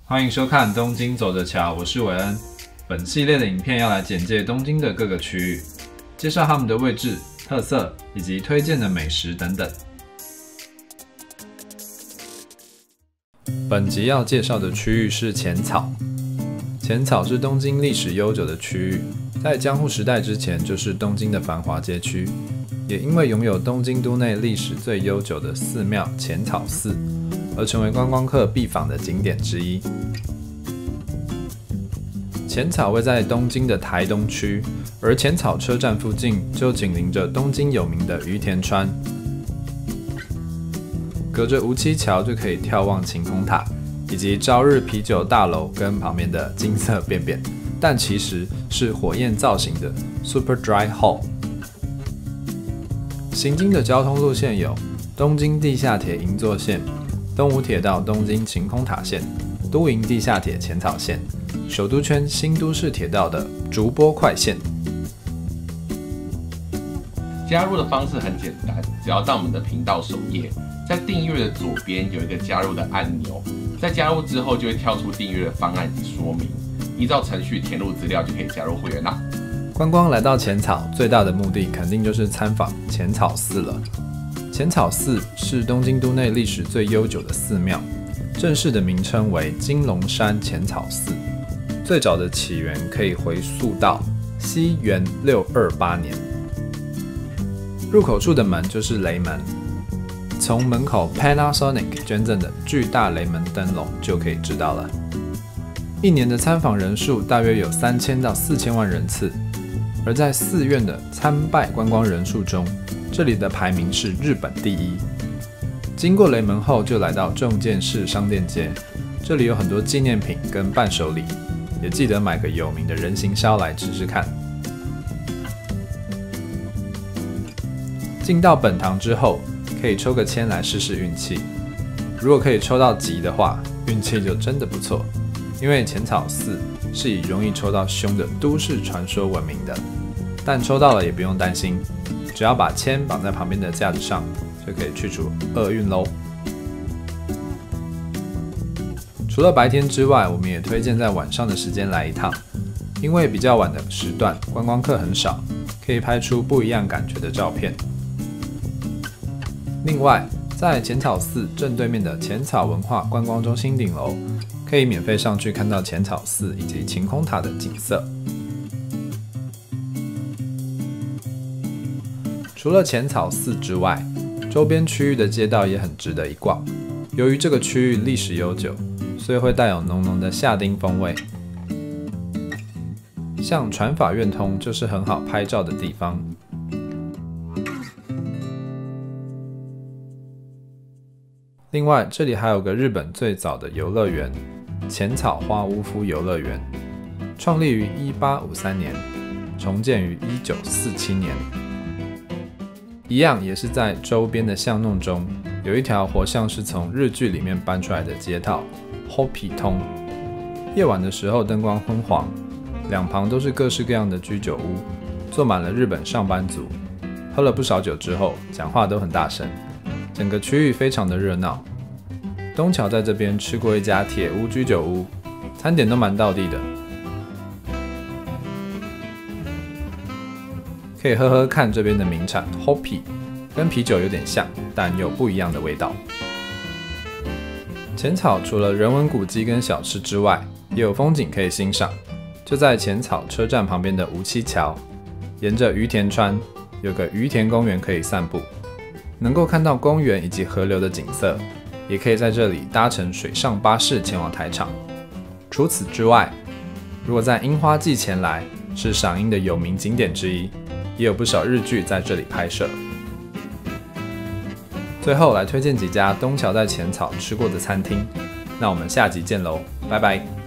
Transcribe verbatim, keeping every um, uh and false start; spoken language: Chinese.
欢迎收看《东京走着瞧》，我是韦恩。本系列的影片要来简介东京的各个区域，介绍他们的位置、特色以及推荐的美食等等。本集要介绍的区域是浅草。浅草是东京历史悠久的区域，在江户时代之前就是东京的繁华街区，也因为拥有东京都内历史最悠久的寺庙浅草寺，而成为观光客必访的景点之一。浅草位在东京的台东区，而浅草车站附近就紧邻着东京有名的隅田川，隔着无期桥就可以眺望晴空塔，以及朝日啤酒大楼跟旁边的金色便便，但其实是火焰造型的 Super Dry Hall。行经的交通路线有东京地下铁银座线、东武铁道东京晴空塔线、都营地下铁浅草线、首都圈新都市铁道的竹波快线。 加入的方式很简单，只要到我们的频道首页，在订阅的左边有一个加入的按钮，在加入之后就会跳出订阅的方案及说明，依照程序填入资料就可以加入会员啦。 观光来到浅草，最大的目的肯定就是参访浅草寺了。浅草寺是东京都内历史最悠久的寺庙，正式的名称为金龙山浅草寺。最早的起源可以回溯到西元六二八年。入口处的门就是雷门，从门口 Panasonic 捐赠的巨大雷门灯笼就可以知道了。一年的参访人数大约有三千到四千万人次，而在寺院的参拜观光人数中，这里的排名是日本第一。经过雷门后，就来到重建市商店街，这里有很多纪念品跟伴手礼，也记得买个有名的人形烧来吃吃看。进到本堂之后，可以抽个签来试试运气。如果可以抽到吉的话，运气就真的不错。因为浅草寺是以容易抽到凶的都市传说闻名的，但抽到了也不用担心，只要把签绑在旁边的架子上，就可以去除厄运咯。除了白天之外，我们也推荐在晚上的时间来一趟，因为比较晚的时段观光客很少，可以拍出不一样感觉的照片。另外，在浅草寺正对面的浅草文化观光中心顶楼，可以免费上去看到浅草寺以及晴空塔的景色。除了浅草寺之外，周边区域的街道也很值得一逛。由于这个区域历史悠久，所以会带有浓浓的夏町风味。像传法院通就是很好拍照的地方。另外，这里还有个日本最早的游乐园——浅草花屋敷游乐园，创立于一八五三年，重建于一九四七年。一样也是在周边的巷弄中，有一条活像是从日剧里面搬出来的街道 Hoppy 通。夜晚的时候灯光昏黄，两旁都是各式各样的居酒屋，坐满了日本上班族，喝了不少酒之后，讲话都很大声。整个区域非常的热闹。东桥在这边吃过一家铁屋居酒屋，餐点都蛮道地的，可以喝喝看这边的名产 Hoppy， 跟啤酒有点像，但有不一样的味道。浅草除了人文古迹跟小吃之外，也有风景可以欣赏。就在浅草车站旁边的无期桥，沿着隅田川有个隅田公园可以散步。能够看到公园以及河流的景色，也可以在这里搭乘水上巴士前往台场。除此之外，如果在樱花季前来，是赏樱的有名景点之一，也有不少日剧在这里拍摄。最后来推荐几家东桥在浅草吃过的餐厅，那我们下集见喽，拜拜。